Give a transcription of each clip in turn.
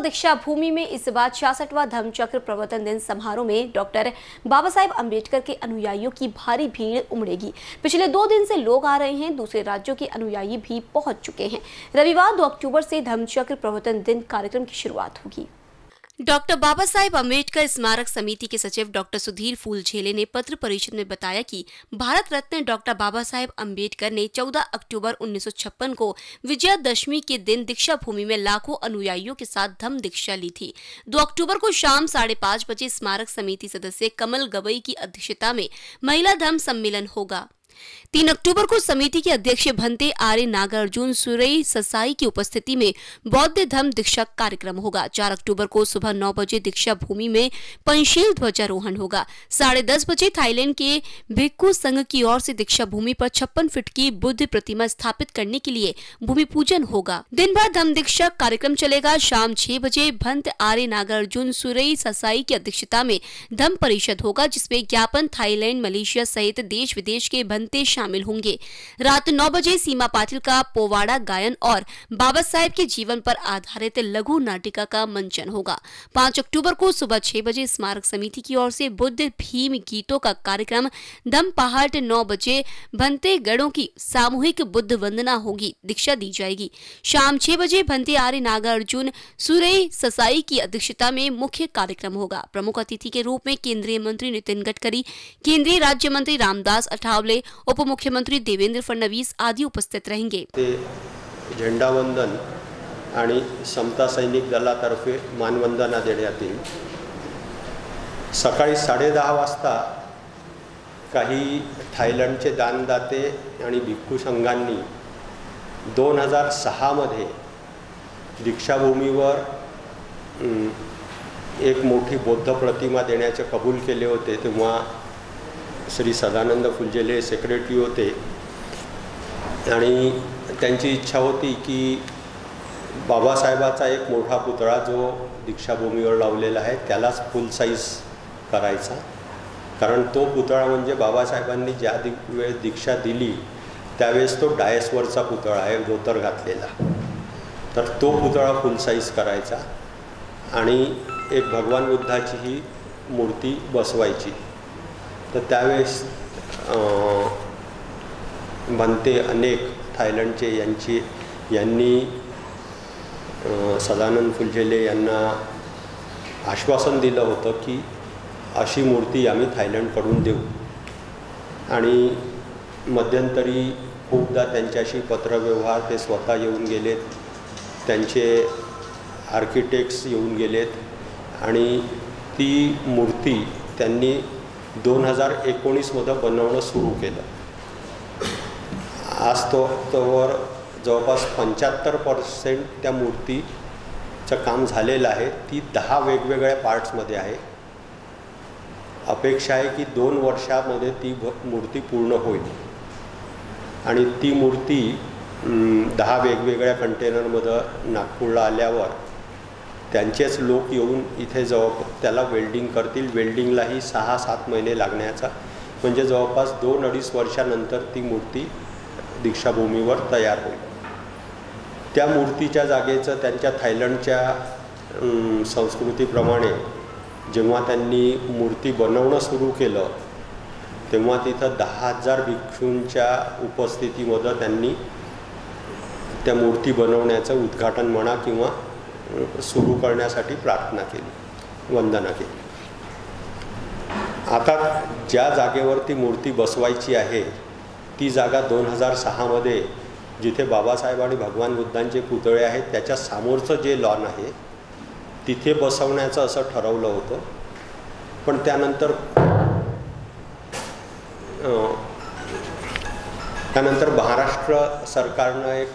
दीक्षा भूमि में इस बार 66वां धम्मचक्र प्रवर्तन दिन समारोह में डॉक्टर बाबा साहेब अम्बेडकर के अनुयायियों की भारी भीड़ उमड़ेगी। पिछले 2 दिन से लोग आ रहे हैं, दूसरे राज्यों के अनुयायी भी पहुंच चुके हैं। रविवार 2 अक्टूबर से धम्मचक्र प्रवर्तन दिन कार्यक्रम की शुरुआत होगी। डॉक्टर बाबा साहेब अम्बेडकर स्मारक समिति के सचिव डॉक्टर सुधीर फूलझेले ने पत्र परिषद में बताया कि भारत रत्न डॉक्टर बाबा साहेब अम्बेडकर ने 14 अक्टूबर 1956 को विजयादशमी के दिन दीक्षा भूमि में लाखों अनुयायियों के साथ धम्म दीक्षा ली थी। 2 अक्टूबर को शाम 5:30 बजे स्मारक समिति सदस्य कमल गवई की अध्यक्षता में महिला धम्म सम्मेलन होगा। 3 अक्टूबर को समिति के अध्यक्ष भंते आर्य नागार्जुन सुरई ससाई की उपस्थिति में बौद्ध धम्म दीक्षा कार्यक्रम होगा। 4 अक्टूबर को सुबह 9 बजे दीक्षा भूमि में पंचशील ध्वजारोहण होगा। 10:30 बजे थाईलैंड के भिक्खु संघ की or say Diksha Bhoomi per 56 feet की बुद्ध प्रतिमा स्थापित करने के लिए भूमि पूजन होगा। दिन भर धम्म दीक्षा कार्यक्रम चलेगा। शाम 6 बजे भंत आर्य नागार्जुन सुरई ससाई की अध्यक्षता में धम्म परिषद होगा, जिसमें ज्ञापन थाईलैंड, मलेशिया सहित देश विदेश के शामिल होंगे। रात 9 बजे सीमा पाटिल का पोवाड़ा गायन और बाबा साहेब के जीवन पर आधारित लघु नाटिका का मंचन होगा। 5 अक्टूबर को सुबह 6 बजे स्मारक समिति की ओर से बुद्ध भीम गीतों का कार्यक्रम, धम्म पहाड़ 9 बजे भंते गढ़ों की सामूहिक बुद्ध वंदना होगी, दीक्षा दी जाएगी। शाम 6 बजे भंते आर्य नागार्जुन सुरई ससाई की अध्यक्षता में मुख्य कार्यक्रम होगा। प्रमुख अतिथि के रूप में केंद्रीय मंत्री नितिन गडकरी, केंद्रीय राज्य मंत्री रामदास अठावले, उप मुख्यमंत्री देवेंद्र फडणवीस आदि उपस्थित रहेंगे। झेंडावंदन आणि समता सैनिक दलातर्फे मानवंदना देण्यात येईल। सकाळी 10:30 वाजता काही थायलंडचे दानदाते आणि भिक्खू संघांनी 2006 मध्ये दीक्षाभूमीवर एक मोठी बौद्ध प्रतिमा देण्याचे कबूल केले होते। तेव्हा श्री सदानंद फुलझेले सेक्रेटरी होते आणि त्यांची इच्छा होती की बाबासाहेबाचा एक मोठा पुतळा जो दीक्षाभूमीवर लावलेला आहे त्यालाच फुल साईज करायचा, कारण तो पुतळा म्हणजे बाबासाहेबांनी ज्या वेळेस दीक्षा दिली त्यावेळेस तो डायसवरचा पुतळा आहे, धोतर घातलेला, तर तो पुतळा फुल साईज करायचा आणि एक भगवान बुद्धाची ही मूर्ती बसवायची। तर त्यावेळेस भंते अनेक थायलंडचे यांनी सदानंद फुलझेले यांना आश्वासन दिलं होतं की अशी मूर्ती आम्ही थायलंडकडून देऊ। आणि मध्यंतरी खूपदा त्यांच्याशी पत्रव्यवहार ते स्वतः येऊन गेलेत, त्यांचे आर्किटेक्ट्स येऊन गेलेत आणि ती मूर्ती त्यांनी 2019 मध्ये बनवणं सुरू केलं। आज तोवर जवळपास 75% त्या मूर्तीचं काम झालेलं आहे। ती 10 वेगवेगळ्या पार्ट्समध्ये आहे। अपेक्षा आहे की 2 वर्षामध्ये ती मूर्ती पूर्ण होईल आणि ती मूर्ती 10 वेगवेगळ्या कंटेनरमध्ये नागपूरला आल्यावर त्यांचेच लोक येऊन इथे त्याला वेल्डिंग करतील। वेल्डिंगलाही 6-7 महिने लागण्याचा, म्हणजे जवळपास 2-2.5 वर्षानंतर ती मूर्ती दीक्षाभूमीवर तयार होईल। त्या मूर्तीच्या जागेचं त्यांच्या थायलंडच्या संस्कृतीप्रमाणे जेव्हा त्यांनी मूर्ती बनवणं सुरू केलं तेव्हा तिथं 10,000 भिक्षूंच्या उपस्थितीमध्ये त्यांनी त्या मूर्ती बनवण्याचं उद्घाटन म्हणा किंवा सुरू करण्यासाठी प्रार्थना केली, वंदना केली। आता ज्या जागेवर ती मूर्ती बसवायची आहे ती जागा 2006 मध्ये जिथे बाबासाहेब आणि भगवान बुद्धांचे पुतळे आहेत त्याच्या समोरचं जे लॉन आहे तिथे बसवण्याचं असं ठरवलं होतं। पण त्यानंतर महाराष्ट्र सरकारनं एक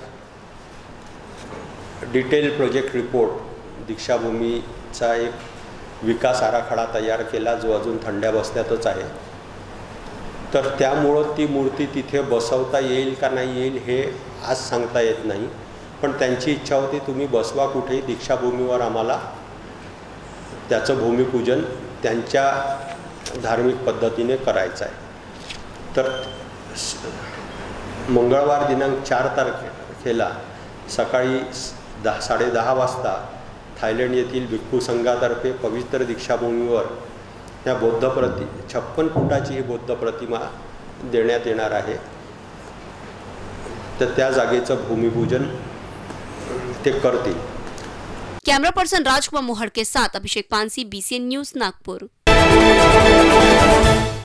डिटेल प्रोजेक्ट रिपोर्ट दीक्षाभूमीचा एक विकास आराखडा तयार केला जो अजून थंड्या बसत्यातच आहे। तर त्यामुळं ती मूर्ती तिथे बसवता येईल का नाही येईल हे आज सांगता येत नाही, पण त्यांची इच्छा होती तुम्ही बसवा कुठेही, दीक्षाभूमीवर आम्हाला त्याचं भूमिपूजन त्यांच्या धार्मिक पद्धतीने करायचं आहे। तर मंगळवार दिनांक 4 तारखेला सकाळी 10:30 वाजता थायलंड येथील भिक्खू संघातर्फे पवित्र दीक्षाभूमीवर या बौद्ध 56 फुटाची ही बौद्ध प्रतिमा देण्यात येणार आहे. तर त्या जागेचं भूमिपूजन ते करतील. कैमरा पर्सन राजकुमार मोहड़ के साथ अभिषेक पानसी, BCN न्यूज, नागपुर.